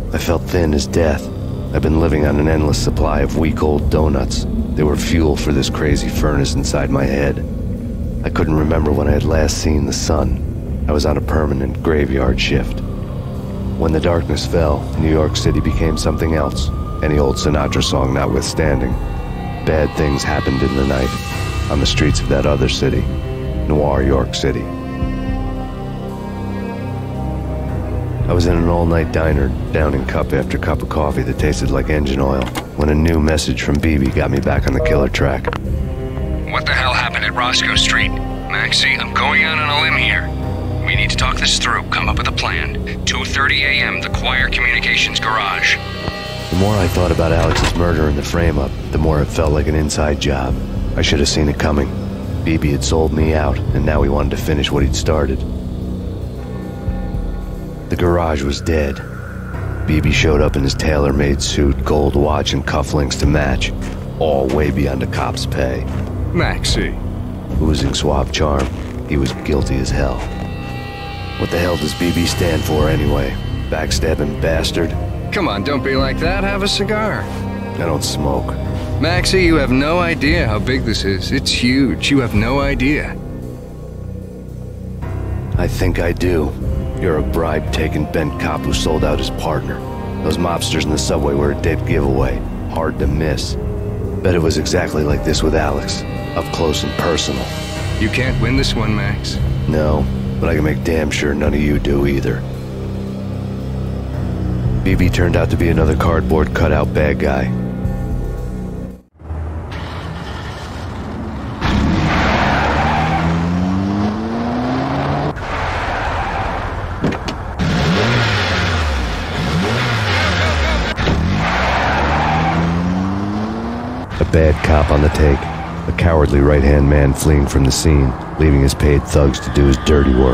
I felt thin as death. I've been living on an endless supply of week-old donuts. They were fuel for this crazy furnace inside my head. I couldn't remember when I had last seen the sun. I was on a permanent graveyard shift. When the darkness fell, New York City became something else, any old Sinatra song notwithstanding. Bad things happened in the night, on the streets of that other city, Noir York City. I was in an all-night diner, downing cup after cup of coffee that tasted like engine oil, when a new message from Bibi got me back on the killer track. What the hell happened at Roscoe Street? Maxie, I'm going out on a limb here. We need to talk this through, come up with a plan. 2:30 a.m., the Choir Communications Garage. The more I thought about Alex's murder and the frame-up, the more it felt like an inside job. I should have seen it coming. Bibi had sold me out, and now he wanted to finish what he'd started. The garage was dead. Bibi showed up in his tailor-made suit, gold watch, and cufflinks to match, all way beyond a cop's pay. Maxie. Oozing suave charm, he was guilty as hell. What the hell does Bibi stand for anyway? Backstabbing bastard? Come on, don't be like that. Have a cigar. I don't smoke. Maxie, you have no idea how big this is. It's huge. You have no idea. I think I do. You're a bribe-taking bent cop who sold out his partner. Those mobsters in the subway were a dead giveaway. Hard to miss. Bet it was exactly like this with Alex. Up close and personal. You can't win this one, Max. No, but I can make damn sure none of you do either. Bibi turned out to be another cardboard cutout bad guy. A bad cop on the take. A cowardly right-hand man fleeing from the scene, leaving his paid thugs to do his dirty work.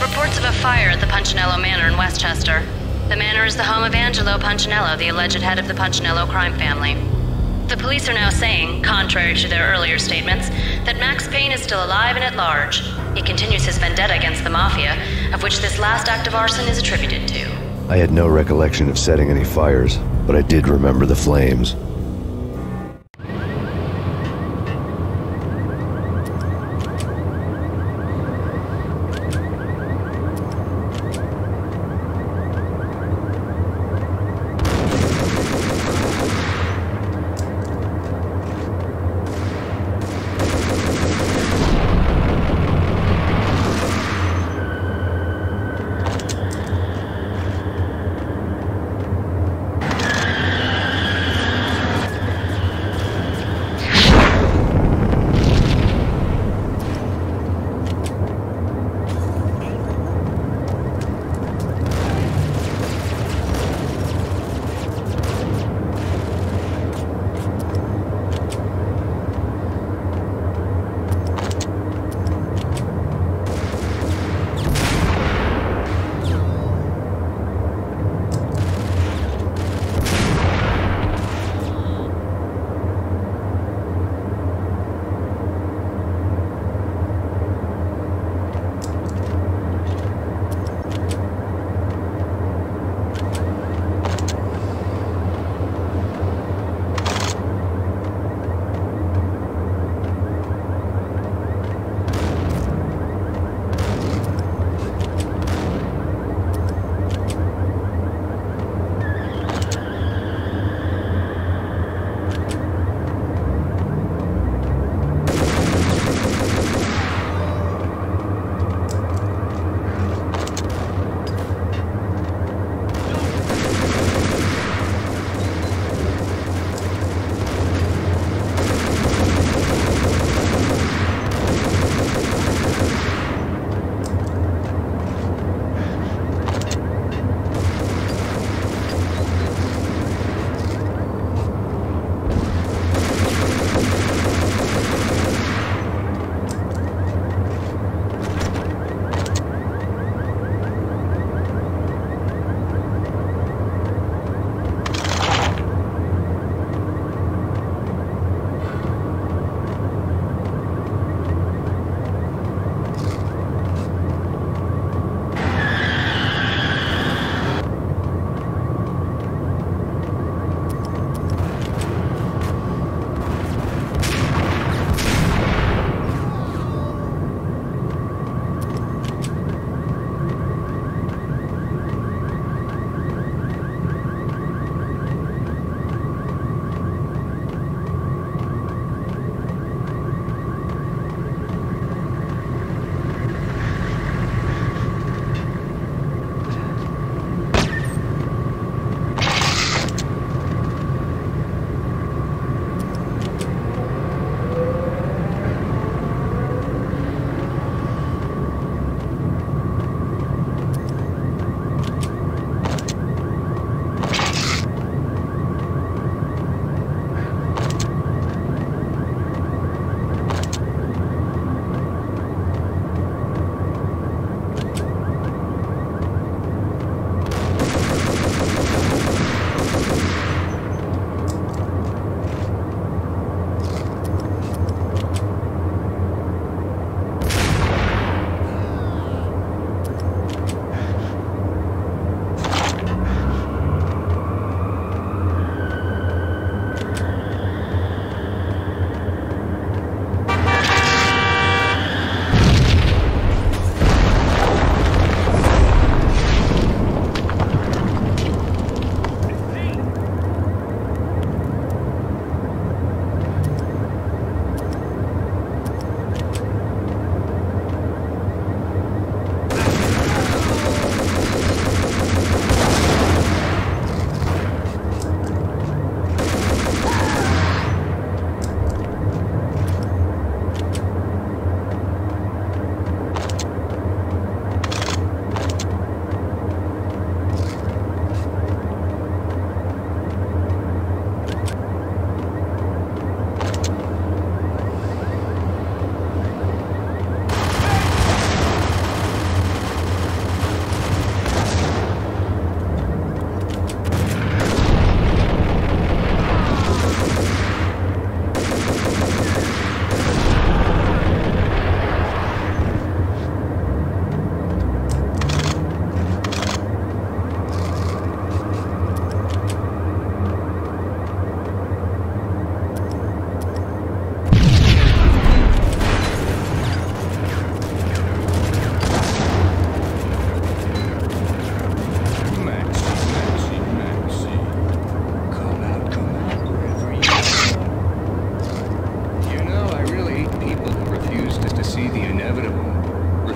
Reports of a fire at the Punchinello Manor in Westchester. The manor is the home of Angelo Punchinello, the alleged head of the Punchinello crime family. The police are now saying, contrary to their earlier statements, that Max Payne is still alive and at large. He continues his vendetta against the Mafia, of which this last act of arson is attributed to. I had no recollection of setting any fires, but I did remember the flames.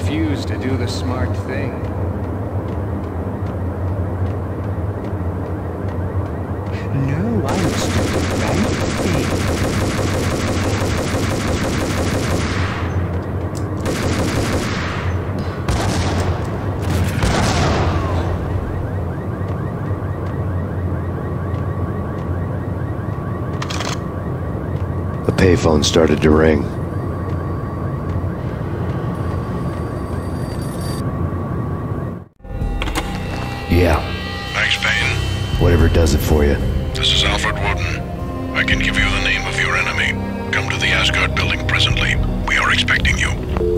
refuse to do the smart thing. No, I must do the right thing. The payphone started to ring. Yeah, Max Payne, whatever does it for you. this is Alfred Woden. I can give you the name of your enemy. Come to the Asgard building presently. We are expecting you.